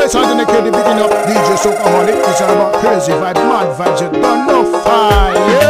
Yes, I'm gonna get the beginning of DJ Soulkaholic. It's all about crazy vibes, mad vibes. You don't know fire.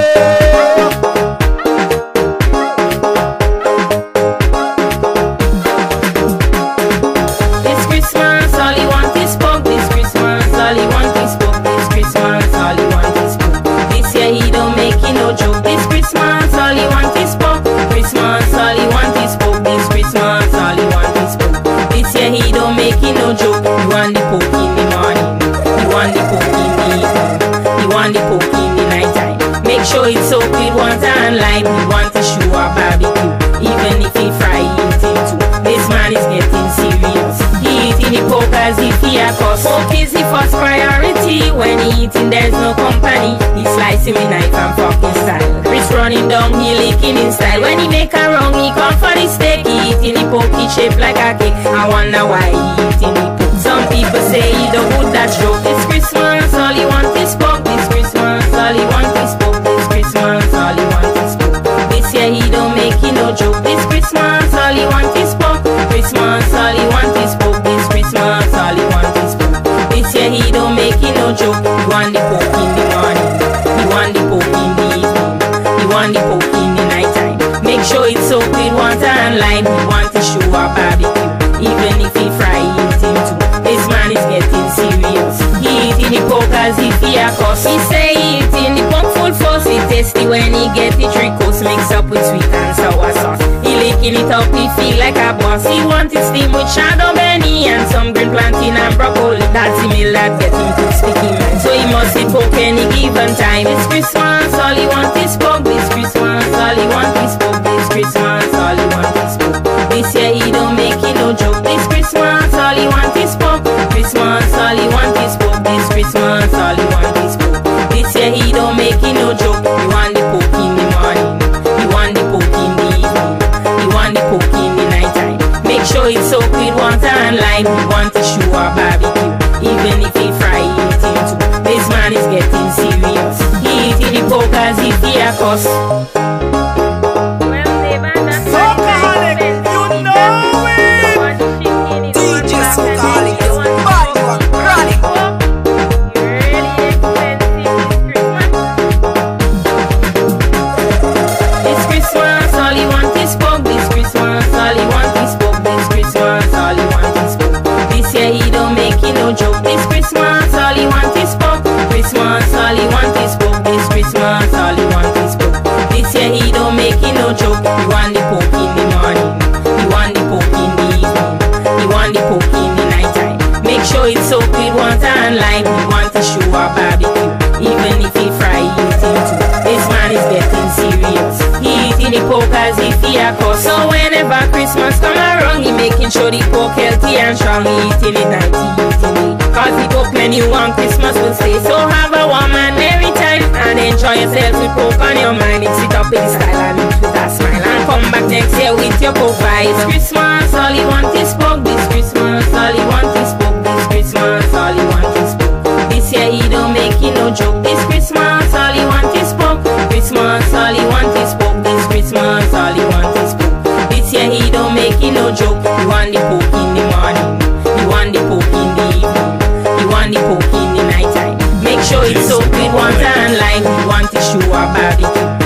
It's so good, want to online. We want to show our barbecue, even if he fry eating too. This man is getting serious. He eating the pork as if he a cost. Pork is the first priority. When he eating, there's no company. He slicing with knife and fucking style. Chris running down, he licking in style. When he make a wrong, he come for the steak. He eating the pork, he shaped like a cake. I wonder why he eating the pork. Some people say he don't would that joke. It's Christmas, all he want is pork. It's Christmas, all he want is pork. All he want is pork. This year he don't make it no joke. This Christmas all he want is pork. Christmas all he want is pork. This Christmas all he want is pork. This year he don't make it no joke. He want the pork in the morning. He want the pork in the evening. He want the pork in the night time. Make sure it's so good, want to online. We want to show our barbecue, even if he fry eating too. This man is getting serious. He eating the pork as if he a cost. He say he eating the pork full force. He tasty when he get the three course mixed up with sweet and sour sauce. He licking it up, he feel like a boss. He want it steam with shadow benny and some green plantain and broccoli. That's the meal that get him to speaking mind. So he must eat pork any given time. It's Christmas, all he want is pork. This Christmas, all he want is pork. This Christmas, all he want is pork. This year he don't make it no joke. This Christmas, all he want is pork. Christmas, all he want is pork. This Christmas, all he want is pork. This year he don't make it no joke. He want the pork in the morning. He want the pork in the evening. He want the pork in the night time. Make sure it's so good, want to online. We want to show our barbecue, even if he fry eating too. This man is getting serious. He eating the pork as if he a cost. Soulkaholic, you know it. DJ Soulkaholic is bad one, chronic. It's Christmas, all he want is pork. This Christmas, all he want is pork. This Christmas, all he want is pork. This year he don't make it no joke. This Christmas, all he want is pork. Christmas, all he want is pork. This Christmas, all he want is pork. This year he don't make it no joke. He want the pork in the morning. He want the pork in the evening. He want the pork in the night time. Make sure it's so good, want to online. We want to show our barbecue, even if he fry eating too. This man is getting serious. He eating the pork as if he a cost. So whenever Christmas come around, he making sure the pork healthy and strong. He eating it and he eating it. Cause the pork menu on Christmas will stay. So have a warm and merry time and enjoy yourself with pork on your mind. Mix it up in style and eat with a smile. And come back next year with your pork vibes. Christmas, all he want is pork. This Christmas, all he want is pork. This Christmas, all he want is pork. This year he don't make it no joke. This Christmas, all he want is pork. Christmas, all he want is pork. This Christmas, all he want is pork. This year he don't make it no joke. He want the pork in the morning. He want the pork in the evening. He want the pork in the night time. Make sure it's so good, want to online. We want to show our barbecue,